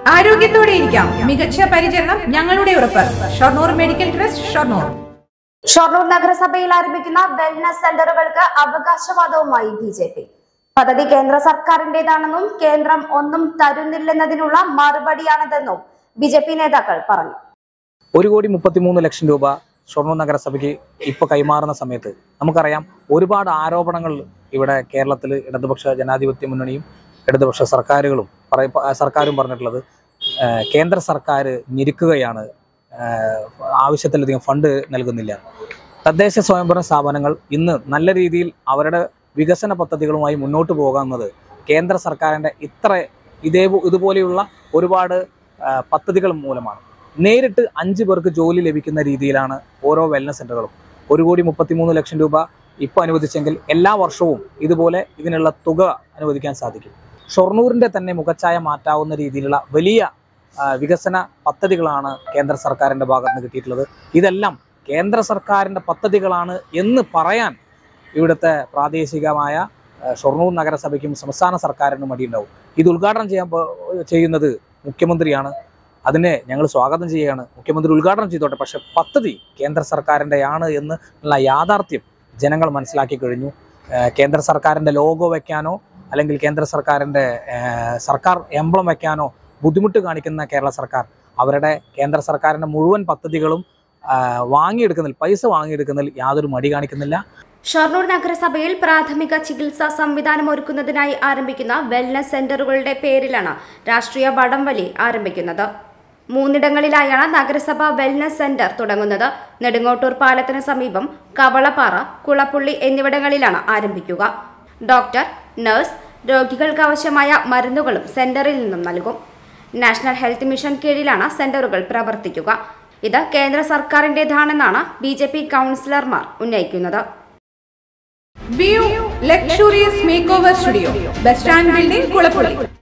ആരോഗ്യത്തോടെ ഇരിക്കാം. മികച്ച പരിചരണം ഞങ്ങളുടെ ഉറപ്പ്. Shoranur medical trust, Shoranur. ഷൊർണൂർ നഗരസഭയിൽ ആരംഭിക്കുന്ന വെൽനസ് സെന്ററുകൾക്ക് അവകാശവാദവുമായി BJP. പദ്ധതി കേന്ദ്ര സർക്കാരിന്റേതാണെന്നും കേന്ദ്രം ഒന്നും തരുന്നില്ലെന്നതിനുള്ള മറുപടിയാണിതെന്നും BJP നേതാക്കൾ പറഞ്ഞു. 1,33,00,000 രൂപ ഷൊർണൂർ നഗരസഭയ്ക്ക് ഇപ്പോൾ കൈമാറുന്ന സമയത്ത് നമുക്കറിയാം ഒരുപാട് ആരോപണങ്ങൾ ഇവിടെ കേരളത്തിൽ ഇടതുപക്ഷ ജനാധിപത്യ മുന്നണിയും ഇടതുപക്ഷ സർക്കാരും പറഞ്ഞിട്ടുള്ളത് കേന്ദ്ര സർക്കാർ ഞെരുക്കുകയാണ്, ആവശ്യത്തിലധികം ഫണ്ട് നൽകുന്നില്ല. തദ്ദേശ സ്വയംഭരണ സ്ഥാപനങ്ങൾ ഇന്ന് നല്ല രീതിയിൽ അവരുടെ വികസന പദ്ധതികളുമായി മുന്നോട്ട് പോകുന്നത് കേന്ദ്ര സർക്കാരിൻ്റെ ഇതുപോലെയുള്ള ഒരുപാട് പദ്ധതികൾ മൂലമാണ്. നേരിട്ട് 5 പേർക്ക് ജോലി ലഭിക്കുന്ന രീതിയിലാണ് ഓരോ വെൽനസ് സെൻ്ററുകളും. 1,33,00,000 രൂപ ഇപ്പോൾ അനുവദിച്ചെങ്കിൽ എല്ലാ വർഷവും ഇതുപോലെ ഇതിനുള്ള തുക അനുവദിക്കാൻ സാധിക്കും. ഷൊർണൂരിൻ്റെ തന്നെ മുഖച്ഛായ മാറ്റാവുന്ന രീതിയിലുള്ള വലിയ വികസന പദ്ധതികളാണ് കേന്ദ്ര സർക്കാരിൻ്റെ ഭാഗത്ത് നിന്ന് കിട്ടിയിട്ടുള്ളത്. ഇതെല്ലാം കേന്ദ്ര സർക്കാരിൻ്റെ പദ്ധതികളാണ് എന്ന് പറയാൻ ഇവിടുത്തെ പ്രാദേശികമായ ഷൊർണൂർ നഗരസഭയ്ക്കും സംസ്ഥാന സർക്കാരിനും മടിയുണ്ടാവും. ഇത് ഉദ്ഘാടനം ചെയ്യുന്നത് മുഖ്യമന്ത്രിയാണ്. അതിനെ ഞങ്ങൾ സ്വാഗതം ചെയ്യുകയാണ്. മുഖ്യമന്ത്രി ഉദ്ഘാടനം ചെയ്തോട്ടെ. പക്ഷേ പദ്ധതി കേന്ദ്ര സർക്കാരിൻ്റെയാണ് എന്നുള്ള യാഥാർത്ഥ്യം ജനങ്ങൾ മനസ്സിലാക്കി കഴിഞ്ഞു. കേന്ദ്ര സർക്കാരിൻ്റെ ലോഗോ വയ്ക്കാനോ അല്ലെങ്കിൽ കേന്ദ്ര സർക്കാരിൻ്റെ സർക്കാർ എംബ്ലം വയ്ക്കാനോ ബുദ്ധിമുട്ട് കാണിക്കുന്ന കേരള സർക്കാർ അവരുടെ കേന്ദ്ര സർക്കാരിൻ്റെ മുഴുവൻ പദ്ധതികളും പൈസ വാങ്ങിയെടുക്കുന്നതിൽ യാതൊരു മടി കാണിക്കുന്നില്ല. ഷൊർണൂർ നഗരസഭയിൽ പ്രാഥമിക ചികിത്സാ സംവിധാനം ഒരുക്കുന്നതിനായി ആരംഭിക്കുന്ന വെൽനസ് സെന്ററുകളുടെ പേരിലാണ് രാഷ്ട്രീയ വടംവലി ആരംഭിക്കുന്നത്. 3 ഇടങ്ങളിലായാണ് നഗരസഭ വെൽനസ് സെന്റർ തുടങ്ങുന്നത്. നെടുങ്ങോട്ടൂർ പാലത്തിന് സമീപം, കവളപ്പാറ, കുളപ്പുള്ളി എന്നിവിടങ്ങളിലാണ് ആരംഭിക്കുക. ഡോക്ടർ, നഴ്സ്, രോഗികൾക്ക് ആവശ്യമായ മരുന്നുകളും സെന്ററിൽ നിന്നും നൽകും. നാഷണൽ ഹെൽത്ത് മിഷൻ കീഴിലാണ് സെന്ററുകൾ പ്രവർത്തിക്കുക. ഇത് കേന്ദ്ര സർക്കാരിൻ്റെതാണെന്നാണ് BJP കൗൺസിലർമാർ ഉന്നയിക്കുന്നത്. View luxurious makeover studio, bus stand building, Kulappully.